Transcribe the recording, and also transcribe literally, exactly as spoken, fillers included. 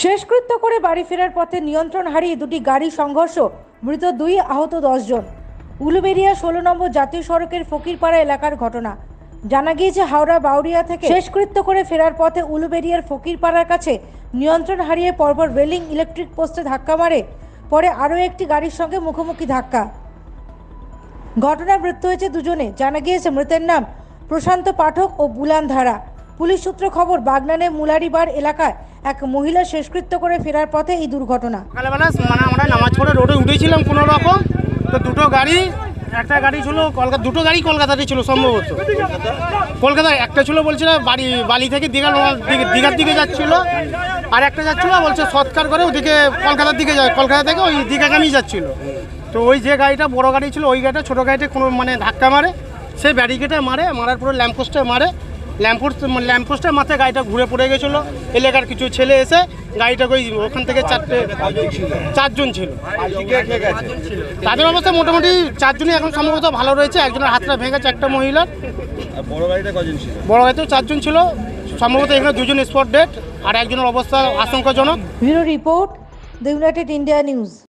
শেষকৃত্য করে বাড়ি ফেরার পথে নিয়ন্ত্রণ হারিয়ে দুটি গাড়ি সংঘর্ষ, মৃত দুই, আহত দশ জন। উলুবেড়িয়া ষোলো নম্বর জাতীয় সড়কের ফকিরপাড়া এলাকার ঘটনা। জানা গিয়েছে, হাওড়া বাউরিয়া থেকে শেষকৃত্য করে ফেরার পথে উলুবেড়িয়ার ফকিরপাড়ার কাছে নিয়ন্ত্রণ হারিয়ে পরপর রেলিং ইলেকট্রিক পোস্টে ধাক্কা মারে। পরে আরও একটি গাড়ির সঙ্গে মুখোমুখি ধাক্কা। ঘটনায় মৃত্যু হয়েছে দুজনে। জানা গিয়েছে, মৃতের নাম প্রশান্ত পাঠক ও বুলান ধারা। পুলিশ সূত্রে খবর, বাগনানে মুলারিবার এলাকায় এক মহিলা শেষকৃত্য করে ফেরার পথে এই দুর্ঘটনা। সকালবেলা মানে আমরা নামাজ পড়ে রোডে উঠেছিলাম কোনো রকম, তো দুটো গাড়ি, একটা গাড়ি ছিল কলকাতা, দুটো গাড়ি কলকাতাতে ছিল সম্ভবত। কলকাতায় একটা ছিল বলছিল বাড়ি বালি থেকে দীঘা দীঘার দিকে যাচ্ছিল, আর একটা যাচ্ছিল বলছে সৎকার করে ওদিকে কলকাতার দিকে যায়, কলকাতা থেকে ওই দীঘাগামী যাচ্ছিল। তো ওই যে গাড়িটা বড় গাড়ি ছিল, ওই গাড়িটা ছোটো গাড়িতে কোনো মানে ধাক্কা মারে, সেই ব্যারিকেডে মারে, মারার পরে ল্যাম্পপোস্টে মারে, ল্যাম্পপোস্ট ল্যাম্পপোস্টের মাথায় গাড়িটা ঘুরে পড়ে গেছিলো। এলাকার কিছু ছেলে এসে গাড়িটাকে ওই ওখান থেকে চারটে চারজন ছিল, তাদের অবস্থা মোটামুটি চারজনই এখন সম্ভবত ভালো রয়েছে। একজনের হাতটা ভেঙেছে, একটা মহিলার। বড় গাড়িটা কজন ছিল? বড় গাড়িতেও চারজন ছিল, সম্ভবত এখানে দুজন স্পট ডেড, আর একজনের অবস্থা আশঙ্কাজনক। Bureau report, the United India news.